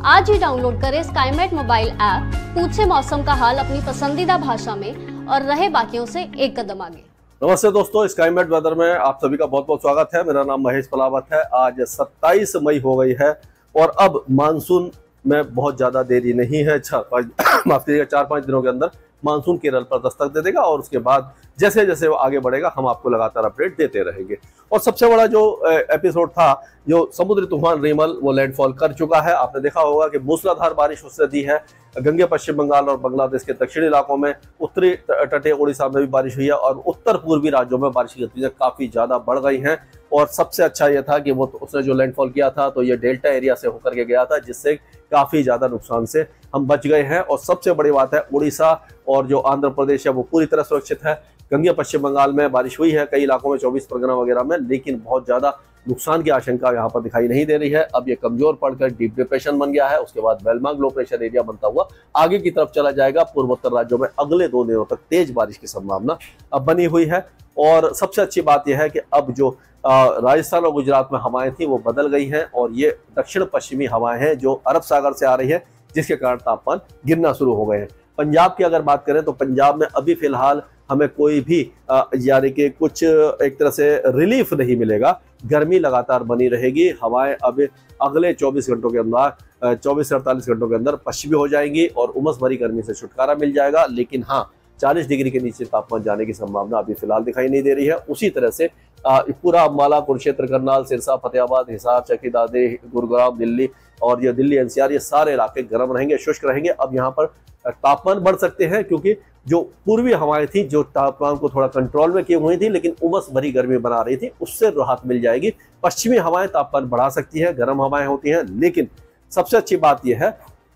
आज ही डाउनलोड करें Skymet mobile app, पूछे मौसम का हाल अपनी पसंदीदा भाषा में और रहे बाकियों से एक कदम आगे। नमस्ते दोस्तों, स्काईमेट वेदर में आप सभी का बहुत बहुत स्वागत है। मेरा नाम महेश पलावत है। आज 27 मई हो गई है और अब मानसून में बहुत ज्यादा देरी नहीं है। माफ कीजिएगा, 4-5 दिनों के अंदर मानसून केरल पर दस्तक दे देगा और उसके बाद जैसे जैसे वो आगे बढ़ेगा हम आपको लगातार अपडेट देते रहेंगे। और सबसे बड़ा जो एपिसोड था, जो समुद्री तूफान रिमल, वो लैंडफॉल कर चुका है। आपने देखा होगा कि मूसलाधार बारिश उससे दी है। गंगे पश्चिम बंगाल और बांग्लादेश के दक्षिणी इलाकों में, उत्तरी तटीय उड़ीसा में भी बारिश हुई है और उत्तर पूर्वी राज्यों में बारिश की गतिविधियां काफी ज्यादा बढ़ गई हैं। और सबसे अच्छा यह था कि वो उसने जो लैंडफॉल किया था तो ये डेल्टा एरिया से होकर के गया था, जिससे काफी ज्यादा नुकसान से हम बच गए हैं। और सबसे बड़ी बात है, उड़ीसा और जो आंध्र प्रदेश है वो पूरी तरह सुरक्षित है। गंगे पश्चिम बंगाल में बारिश हुई है कई इलाकों में, 24 परगना वगैरह में, लेकिन बहुत ज्यादा नुकसान की आशंका यहाँ पर दिखाई नहीं दे रही है। अब ये कमजोर पड़कर डीप डिप्रेशन बन गया है। उसके बाद बेलमांग लो प्रेशर एरिया बनता हुआ आगे की तरफ चला जाएगा। पूर्वोत्तर राज्यों में अगले 2 दिनों तक तेज बारिश की संभावना अब बनी हुई है। और सबसे अच्छी बात यह है कि अब जो राजस्थान और गुजरात में हवाएं थी वो बदल गई हैं और ये दक्षिण पश्चिमी हवाएं हैं जो अरब सागर से आ रही है, जिसके कारण तापमान गिरना शुरू हो गए हैं। पंजाब की अगर बात करें तो पंजाब में अभी फिलहाल हमें कोई भी यानी कि कुछ एक तरह से रिलीफ नहीं मिलेगा। गर्मी लगातार बनी रहेगी। हवाएं अब अगले 24 घंटों के अंदर 24 से 48 घंटों के अंदर पश्चिमी हो जाएंगी और उमस भरी गर्मी से छुटकारा मिल जाएगा। लेकिन हाँ, 40 डिग्री के नीचे तापमान जाने की संभावना अभी फिलहाल दिखाई नहीं दे रही है। उसी तरह से पूरा अम्बाला, कुरुक्षेत्र, करनाल, सिरसा, फतेहाबाद, हिसार, चकी, दादरी, गुरुग्राम, दिल्ली और ये दिल्ली एनसीआर, ये सारे इलाके गर्म रहेंगे, शुष्क रहेंगे। अब यहाँ पर तापमान बढ़ सकते हैं क्योंकि जो पूर्वी हवाएं थी जो तापमान को थोड़ा कंट्रोल में की हुई थी लेकिन उमस भरी गर्मी बना रही थी, उससे राहत मिल जाएगी। पश्चिमी हवाएं तापमान बढ़ा सकती है, गर्म हवाएं होती हैं, लेकिन सबसे अच्छी बात यह है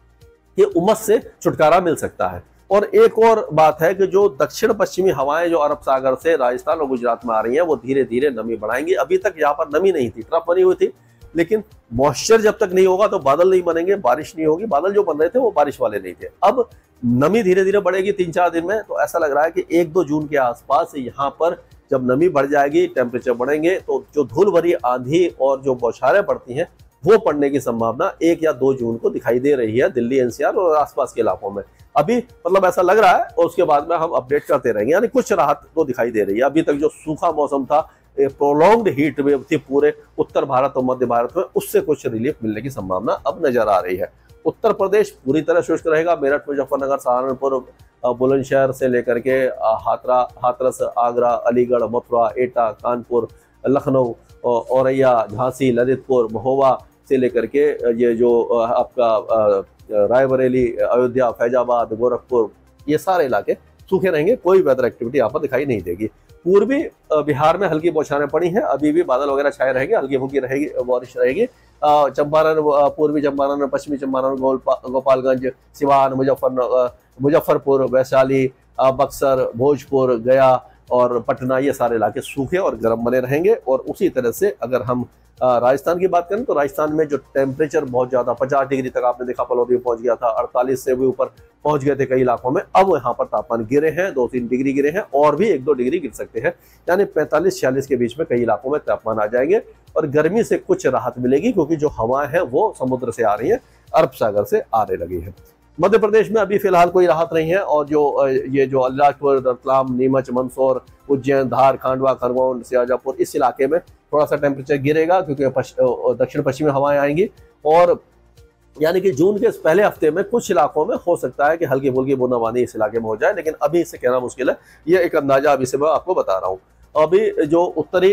कि उमस से छुटकारा मिल सकता है। और एक और बात है कि जो दक्षिण पश्चिमी हवाएं जो अरब सागर से राजस्थान और गुजरात में आ रही हैं वो धीरे धीरे नमी बढ़ाएंगी। अभी तक यहाँ पर नमी नहीं थी, ट्रफ बनी हुई थी, लेकिन मॉइस्चर जब तक नहीं होगा तो बादल नहीं बनेंगे, बारिश नहीं होगी। बादल जो बन रहे थे वो बारिश वाले नहीं थे। अब नमी धीरे धीरे बढ़ेगी 3-4 दिन में, तो ऐसा लग रहा है कि 1-2 जून के आसपास यहाँ पर जब नमी बढ़ जाएगी, टेम्परेचर बढ़ेंगे, तो जो धूल भरी आंधी और जो बौछारें पड़ती हैं वो पड़ने की संभावना 1 या 2 जून को दिखाई दे रही है दिल्ली एनसीआर और आसपास के इलाकों में। अभी मतलब ऐसा लग रहा है और उसके बाद में हम अपडेट करते रहेंगे। यानी कुछ राहत तो दिखाई दे रही है। अभी तक जो सूखा मौसम था, प्रोलॉन्ग्ड हीट वेव थी पूरे उत्तर भारत और मध्य भारत में, उससे कुछ रिलीफ मिलने की संभावना अब नजर आ रही है। उत्तर प्रदेश पूरी तरह शुष्क रहेगा। मेरठ, मुजफ्फरनगर, सहारनपुर, बुलंदशहर से लेकर के हाथरस, आगरा, अलीगढ़, मथुरा, एटा, कानपुर, लखनऊ, औरैया, झांसी, ललितपुर, महोबा से लेकर के ये जो आपका रायबरेली, अयोध्या, फैजाबाद, गोरखपुर, ये सारे इलाके सूखे रहेंगे। कोई वेदर एक्टिविटी यहाँ पर दिखाई नहीं देगी। पूर्वी बिहार में हल्की बौछारें पड़ी हैं, अभी भी बादल वगैरह छाए रहेंगे, हल्की फुल्की रहेगी, बारिश रहेगी। चंपारण, पूर्वी चंपारण, पश्चिमी चंपारण, गोपालगंज, सिवान, मुजफ्फरपुर, वैशाली, बक्सर, भोजपुर, गया और पटना, ये सारे इलाके सूखे और गर्म बने रहेंगे। और उसी तरह से अगर हम राजस्थान की बात करें तो राजस्थान में जो टेम्परेचर बहुत ज्यादा 50 डिग्री तक आपने देखा पलौदी में पहुंच गया था, 48 से भी ऊपर पहुंच गए थे कई इलाकों में। अब यहाँ पर तापमान गिरे हैं, 2-3 डिग्री गिरे हैं और भी 1-2 डिग्री गिर सकते हैं। यानी 45-46 के बीच में कई इलाकों में तापमान आ जाएंगे और गर्मी से कुछ राहत मिलेगी क्योंकि जो हवाएं हैं वो समुद्र से आ रही है, अरब सागर से आने लगी है। मध्य प्रदेश में अभी फिलहाल कोई राहत नहीं है और जो ये जो अलीराजपुर, रतलाम, नीमच, मंदसौर, उज्जैन, धार, खांडवा, खरगोन, शाजापुर, इस इलाके में थोड़ा सा टेम्परेचर गिरेगा क्योंकि दक्षिण पश्चिमी हवाएं आएंगी। और यानी कि जून के पहले हफ्ते में कुछ इलाकों में हो सकता है कि हल्की फुल्की बूंदाबांदी इस इलाके में हो जाए, लेकिन अभी इसे कहना मुश्किल है। ये एक अंदाजा अभी से मैं आपको बता रहा हूँ। अभी जो उत्तरी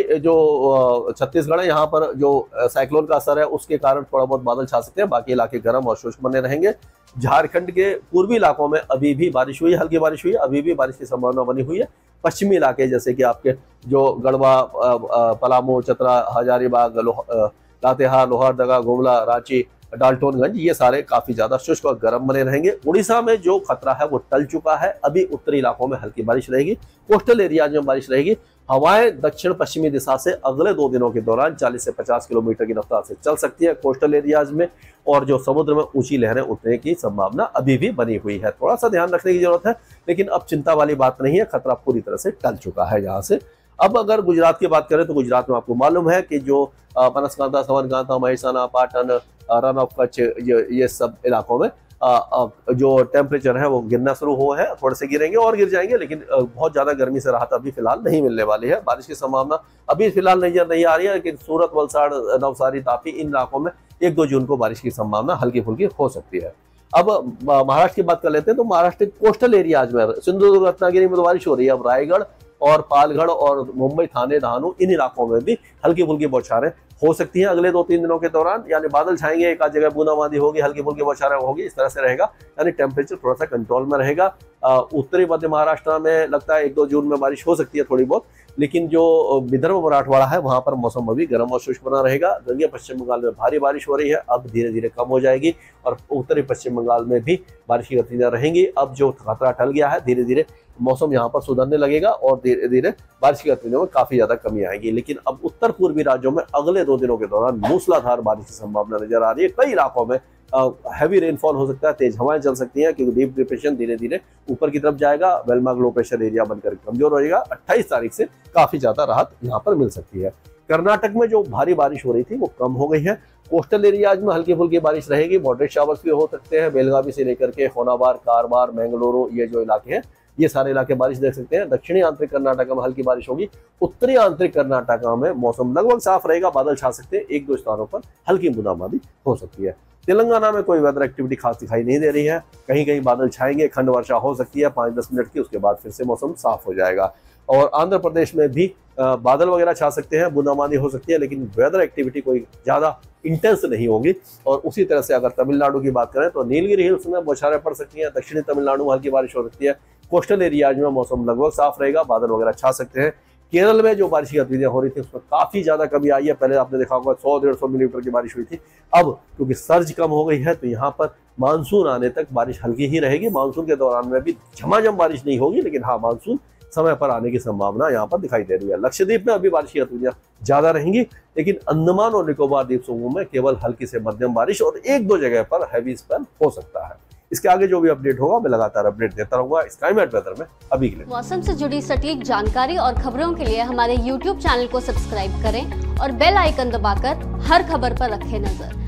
जो छत्तीसगढ़ है, यहाँ पर जो साइक्लोन का असर है उसके कारण थोड़ा बहुत बादल छा सकते हैं, बाकी इलाके गर्म और शुष्क बने रहेंगे। झारखंड के पूर्वी इलाकों में अभी भी बारिश हुई है, हल्की बारिश हुई है, अभी भी बारिश की संभावना बनी हुई है। पश्चिमी इलाके जैसे कि आपके जो गढ़वा, पलामू, चतरा, हजारीबाग, लातेहार, लोहरदगा, गुमला, रांची, डाल्टनगंज, ये सारे काफी ज्यादा शुष्क और गर्म बने रहेंगे। उड़ीसा में जो खतरा है वो टल चुका है। अभी उत्तरी इलाकों में हल्की बारिश रहेगी, कोस्टल एरियाज में बारिश रहेगी। हवाएं दक्षिण पश्चिमी दिशा से अगले 2 दिनों के दौरान 40 से 50 किलोमीटर की रफ्तार से चल सकती है कोस्टल एरियाज में, और जो समुद्र में ऊंची लहरें उठने की संभावना अभी भी बनी हुई है। थोड़ा सा ध्यान रखने की जरूरत है, लेकिन अब चिंता वाली बात नहीं है, खतरा पूरी तरह से टल चुका है यहाँ से। अब अगर गुजरात की बात करें तो गुजरात में आपको मालूम है कि जो बनासकांठा, साबरकांठा, महेसाना, पाटन, रन ऑफ कच्छ, ये सब इलाकों में जो टेम्परेचर है वो गिरना शुरू हुआ है। थोड़े से गिरेंगे और गिर जाएंगे, लेकिन बहुत ज्यादा गर्मी से राहत अभी फिलहाल नहीं मिलने वाली है। बारिश की संभावना अभी फिलहाल नजर नहीं आ रही है, लेकिन सूरत, वलसाड़, नवसारी, तापी, इन इलाकों में 1-2 जून को बारिश की संभावना हल्की फुल्की हो सकती है। अब महाराष्ट्र की बात कर लेते हैं तो महाराष्ट्र कोस्टल एरियाज में सिंधुदुर्ग, रत्नागिरी में तो बारिश हो रही है। अब रायगढ़ और पालगढ़ और मुंबई, थाने, डहाणू, इन इलाकों में भी हल्की फुल्की बौछारें हो सकती हैं अगले 2-3 दिनों के दौरान। यानी बादल छाएंगे, एक आध जगह बूंदाबांदी होगी, हल्की फुल्की बौछारें होगी, इस तरह से रहेगा। यानी टेम्परेचर थोड़ा सा कंट्रोल में रहेगा। उत्तरी मध्य महाराष्ट्र में लगता है 1-2 जून में बारिश हो सकती है थोड़ी बहुत, लेकिन जो विदर्भ, मराठवाड़ा है वहां पर मौसम अभी गर्म और शुष्क बना रहेगा। गंगे पश्चिम बंगाल में भारी बारिश हो रही है, अब धीरे धीरे कम हो जाएगी और उत्तरी पश्चिम बंगाल में भी बारिश की गतिविधियां रहेंगी। अब जो खतरा टल गया है, धीरे धीरे मौसम यहाँ पर सुधरने लगेगा और धीरे धीरे बारिश की गतिविधियों में काफी ज्यादा कमी आएगी। लेकिन अब उत्तर पूर्वी राज्यों में अगले 2 दिनों के दौरान मूसलाधार बारिश की संभावना नजर आ रही है। कई इलाकों में हैवी रेनफॉल हो सकता है, तेज हवाएं चल सकती हैं, क्योंकि डीप डिप्रेशन धीरे धीरे ऊपर की तरफ जाएगा, वेलमार्क लो प्रेशर एरिया बनकर कमजोर हो जाएगा। 28 तारीख से काफी ज्यादा राहत यहाँ पर मिल सकती है। कर्नाटक में जो भारी बारिश हो रही थी वो कम हो गई है। कोस्टल एरियाज में हल्की फुल्की बारिश रहेगी, मॉडरेट शावर्स भी हो सकते हैं। बेलगावी से लेकर के होनाबार, कारवार, मैंगलोरो, ये जो इलाके हैं ये सारे इलाके बारिश देख सकते हैं। दक्षिणी आंतरिक कर्नाटक में हल्की बारिश होगी। उत्तरी आंतरिक कर्नाटक में मौसम लगभग साफ रहेगा, बादल छा सकते हैं, 1-2 स्थानों पर हल्की बूंदाबांदी हो सकती है। तेलंगाना में कोई वेदर एक्टिविटी खास दिखाई नहीं दे रही है, कहीं कहीं बादल छाएंगे, खंड वर्षा हो सकती है 5-10 मिनट की, उसके बाद फिर से मौसम साफ हो जाएगा। और आंध्र प्रदेश में भी बादल वगैरह छा सकते हैं, बूंदाबांदी हो सकती है, लेकिन वेदर एक्टिविटी कोई ज्यादा इंटेंस नहीं होगी। और उसी तरह से अगर तमिलनाडु की बात करें तो नीलगिरी हिल्स में बौछारें पड़ सकती हैं, दक्षिणी तमिलनाडु में हल्की बारिश हो सकती है। कोस्टल एरियाज में मौसम लगभग साफ रहेगा, बादल वगैरह छा सकते हैं। केरल में जो बारिश की गतिविधियां हो रही थी उसमें काफी ज्यादा कमी आई है। पहले आपने देखा होगा 100-150 मिलीमीटर की बारिश हुई थी, अब क्योंकि सर्ज कम हो गई है तो यहाँ पर मानसून आने तक बारिश हल्की ही रहेगी। मानसून के दौरान में भी झमाझम बारिश नहीं होगी, लेकिन हाँ, मानसून समय पर आने की संभावना यहाँ पर दिखाई दे रही है। लक्षद्वीप में अभी बारिश की गतिविधियां ज्यादा रहेंगी, लेकिन अंडमान और निकोबार द्वीप समूह में केवल हल्की से मध्यम बारिश और 1-2 जगह पर हैवी स्पेल हो सकता है। इसके आगे जो भी अपडेट होगा मैं लगातार अपडेट देता रहूंगा स्काईमेट वेदर में। अभी के लिए मौसम से जुड़ी सटीक जानकारी और खबरों के लिए हमारे YouTube चैनल को सब्सक्राइब करें और बेल आइकन दबाकर हर खबर पर रखें नजर।